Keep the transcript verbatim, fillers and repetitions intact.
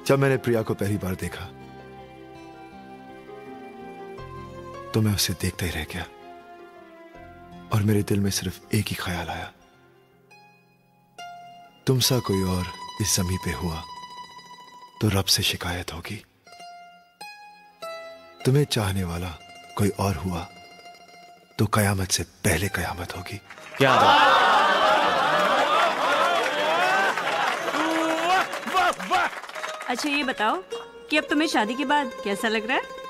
जब मैंने प्रिया को पहली बार देखा तो मैं उसे देखता ही रह गया और मेरे दिल में सिर्फ एक ही ख्याल आया, तुमसा कोई और इस जमीन पे हुआ तो रब से शिकायत होगी, तुम्हें चाहने वाला कोई और हुआ तो कयामत से पहले कयामत होगी। क्या बात। अच्छा ये बताओ कि अब तुम्हें शादी के बाद कैसा लग रहा है?